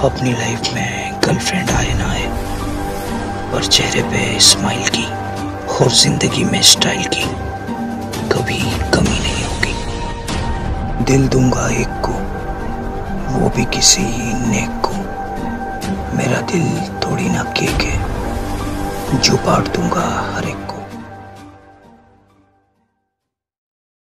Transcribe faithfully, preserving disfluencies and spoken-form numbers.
अपनी लाइफ में गर्लफ्रेंड आए ना आए, पर चेहरे पे स्माइल की और जिंदगी में स्टाइल की कभी कमी नहीं होगी। दिल दूंगा एक को, वो भी किसी नेक को। मेरा दिल थोड़ी ना केक है जो बांट दूंगा हर एक को।